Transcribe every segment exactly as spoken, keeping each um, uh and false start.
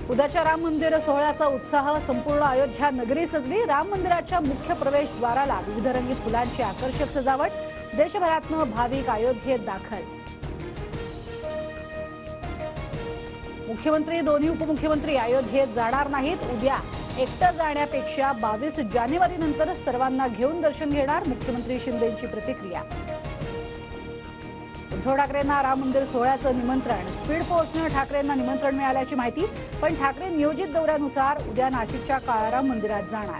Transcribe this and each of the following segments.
उद्याच्या राम मंदिर सोहळ्याचा उत्साह संपूर्ण अयोध्या नगरी सजली। राम मंदिराच्या मुख्य प्रवेशद्वाराला विविधरंगी फुलांची आकर्षक सजावट। देशभरातून भाविक अयोध्येत दाखल। मुख्यमंत्री दोन्ही उपमुख्यमंत्री अयोध्येत जाणार नाहीत। उद्या एकटं जाण्यापेक्षा बावीस जानेवारी नंतर सर्वांना घेऊन दर्शन घेणार। मुख्यमंत्री शिंदेंची प्रतिक्रिया। उद्धव ठाकरेंना राम मंदिर सोहळ्याचं निमंत्रण। स्पीड पोस्टने ठाकरेंना निमंत्रण मिळाल्याची माहिती, पण ठाकरे नियोजित दौऱ्यानुसार उद्या नाशिकच्या काळाराम मंदिरात जाणार।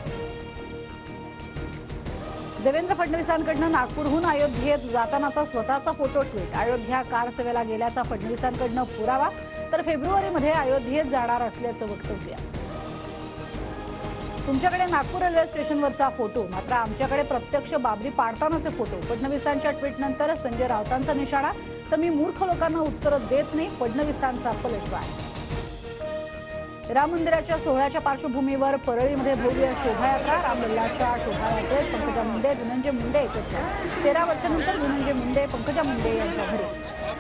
देवेंद्र फडणवीसांकडून नागपूरहून अयोध्येत जातानाचा स्वतःचा फोटो ट्विट। अयोध्या कार सेवेला गेल्याचा फडणवीसांकडून पुरावा, तर फेब्रुवारीमध्ये अयोध्येत जाणार असल्याचं वक्तव्य। तुमच्याकडे नागपूर रेल्वे स्टेशनवरचा फोटो, मात्र आमच्याकडे प्रत्यक्ष बाबरी पाडतानाचे फोटो। फडणवीसांच्या ट्विटनंतर संजय राऊतांचा निशाणा, तर मी मूर्ख लोकांना उत्तर देत नाही, फडणवीसांचा पलटवार। राम मंदिराच्या सोहळ्याच्या पार्श्वभूमीवर परळीमध्ये भव्य शोभायात्रा। रामलल्लाच्या शोभायात्रेत पंकजा मुंडे, धनंजय मुंडे एकत्र। तेरा वर्षांनंतर धनंजय मुंडे पंकजा मुंडे यांच्या घरी।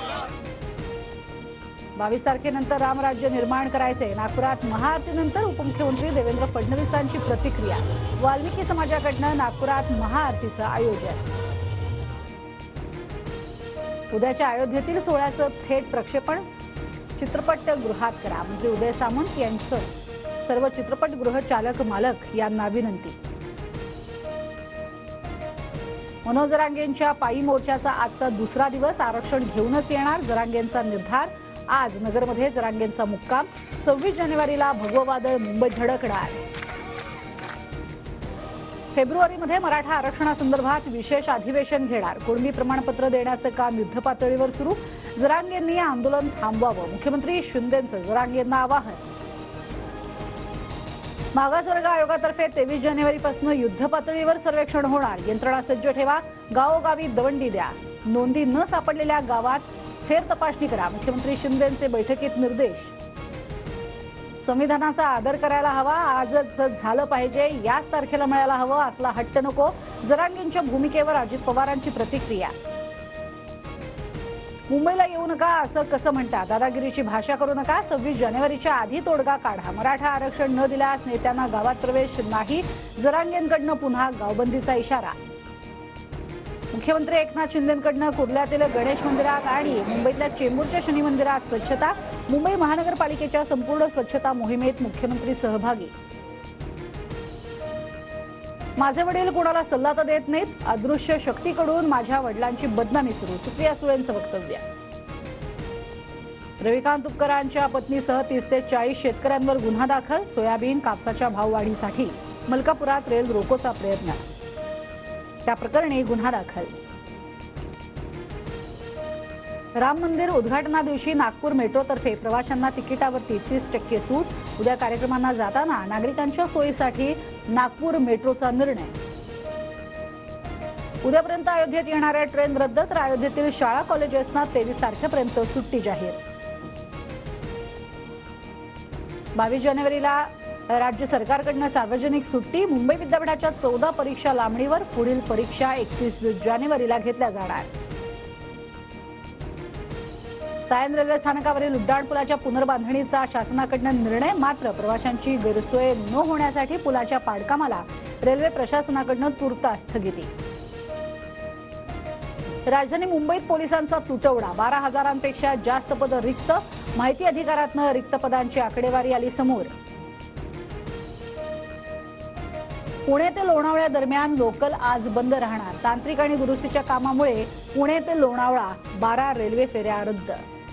बावीस तारखेनंतर रामराज्य निर्माण करायचे। नागपुरात महाआरतीनंतर उपमुख्यमंत्री देवेंद्र फडणवीसांची प्रतिक्रिया। वाल्मिकी समाजाकडून नागपुरात महाआरतीचं आयोजन। उद्याच्या अयोध्येतील सोहळ्याचं थेट प्रक्षेपण चित्रपटगृहात करा। मंत्री उदय सामंत यांचं सर्व चित्रपटगृह चालक मालक यांना विनंती। मनोज जरांगेंच्या पायी मोर्चाचा आजचा दुसरा दिवस। आरक्षण घेऊनच येणार, जरांगेंचा निर्धार। आज नगरमध्ये जरांगेंचा मुक्काम। सव्वीस जानेवारीला भगवं वादळ मुंबईत धडकणार। फेब्रुवारीमध्ये मराठा आरक्षणासंदर्भात विशेष अधिवेशन घेणार। कुणबी प्रमाणपत्र देण्याचं काम युद्धपातळीवर सुरू। जरांगेंनी आंदोलन थांबवावं, मुख्यमंत्री शिंदेंचं जरांगेंना आवाहन। मागासवर्ग आयोगातर्फे तेवीस जानेवारीपासून युद्धपातळीवर सर्वेक्षण होणार। यंत्रणा सज्ज ठेवा, गावोगावी दवंडी द्या। नोंदी न सापडलेल्या गावात फेर तपासणी करा, मुख्यमंत्री शिंदेंचे बैठकीत निर्देश। संविधानाचा आदर करायला हवा, आजच झालं पाहिजे, याच तारखेला मिळायला हवं, असला हट्ट नको। जरांगेंच्या भूमिकेवर अजित पवारांची प्रतिक्रिया। मुंबईला येऊ नका असं कसं म्हणता, दादागिरीची भाषा करू नका। सव्वीस जानेवारीच्या आधी तोडगा काढा। मराठा आरक्षण न दिल्यास नेत्यांना गावात प्रवेश नाही। जरांगेंकडनं पुन्हा गावबंदीचा इशारा। मुख्यमंत्री एकनाथ शिंदेंकडनं कुर्ल्यातील गणेश मंदिरात आणि मुंबईतल्या चेंबूरच्या शनी मंदिरात स्वच्छता। मुंबई महानगरपालिकेच्या संपूर्ण स्वच्छता मोहिमेत मुख्यमंत्री सहभागी। माझे वडील कोणाला सल्ला तर देत नाहीत, अदृश्य शक्तीकडून माझ्या वडिलांची बदनामी सुरू। सुप्रिया सुळेंचं वक्तव्य। रविकांत तुपकरांच्या पत्नीसह तीस ते चाळीस शेतकऱ्यांवर गुन्हा दाखल। सोयाबीन कापसाच्या भाववाढीसाठी मलकापुरात रेल रोकोचा प्रयत्न, त्या प्रकरणी गुन्हा दाखल। राम मंदिर उद्घाटनादिवशी नागपूर मेट्रोतर्फे प्रवाशांना तिकिटावरती तीस टक्के सूट। उद्या कार्यक्रमांना जाताना नागरिकांच्या सोयीसाठी नागपूर मेट्रोचा निर्णय। उद्यापर्यंत अयोध्येत येणाऱ्या ट्रेन रद्द, तर अयोध्येतील शाळा कॉलेजेसना तेवीस तारखेपर्यंत सुट्टी जाहीर। बावीस जानेवारीला राज्य सरकारकडून सार्वजनिक सुट्टी। मुंबई विद्यापीठाच्या चौदा परीक्षा लांबणीवर। पुढील परीक्षा एकतीस जानेवारीला घेतल्या जाणार। सायन रेल्वे स्थानकावरील उड्डाणपुलाच्या पुनर्बांधणीचा शासनाकडून निर्णय, मात्र प्रवाशांची गैरसोय न होण्यासाठी पुलाच्या पाडकामाला रेल्वे प्रशासनाकडून तुर्तास स्थगिती। राजधानी मुंबईत पोलिसांचा तुटवडा, बारा हजारांपेक्षा जास्त पद रिक्त। माहिती अधिकारातनं रिक्त पदांची आकडेवारी आली समोर। पुणे ते लोणावळा दरम्यान लोकल आज बंद राहणार। तांत्रिक आणि दुरुस्तीच्या कामामुळे पुणे ते लोणावळा बारा रेल्वे फेऱ्या रद्द।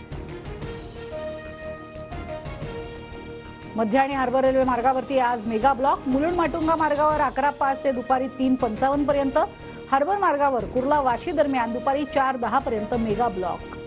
मध्य आणि हार्बर रेल्वे मार्गावरती आज मेगा ब्लॉक। मुलुंड माटुंगा मार्गावर अकरा पाच ते दुपारी तीन पंचावन्न पर्यंत। हार्बर मार्गावर कुर्ला वाशी दरम्यान दुपारी चार दहा पर्यंत मेगा ब्लॉक।